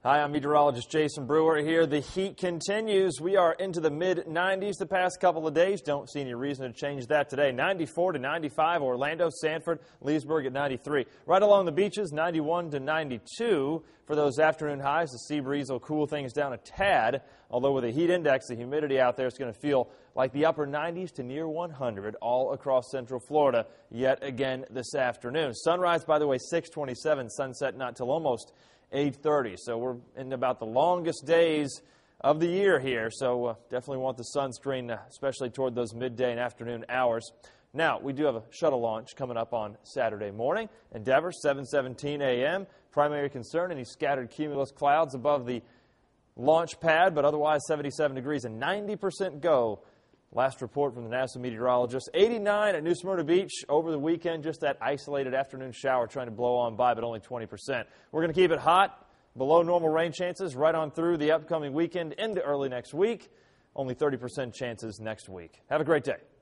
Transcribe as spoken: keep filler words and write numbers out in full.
Hi, I'm meteorologist Jason Brewer here. The heat continues. We are into the mid nineties the past couple of days. Don't see any reason to change that today. ninety-four to ninety-five, Orlando, Sanford, Leesburg at ninety-three. Right along the beaches, ninety-one to ninety-two for those afternoon highs. The sea breeze will cool things down a tad, although with the heat index, the humidity out there is going to feel like the upper nineties to near one hundred all across central Florida yet again this afternoon. Sunrise, by the way, six twenty-seven, sunset not till almost eight thirty. So we're in about the longest days of the year here. So uh, definitely want the sunscreen, uh, especially toward those midday and afternoon hours. Now, we do have a shuttle launch coming up on Saturday morning. Endeavour, seven seventeen a m Primary concern, any scattered cumulus clouds above the launch pad, but otherwise seventy-seven degrees and ninety percent go. Last report from the NASA meteorologist. eighty-nine at New Smyrna Beach over the weekend. Just that isolated afternoon shower trying to blow on by, but only twenty percent. We're going to keep it hot, below normal rain chances right on through the upcoming weekend into early next week. Only thirty percent chances next week. Have a great day.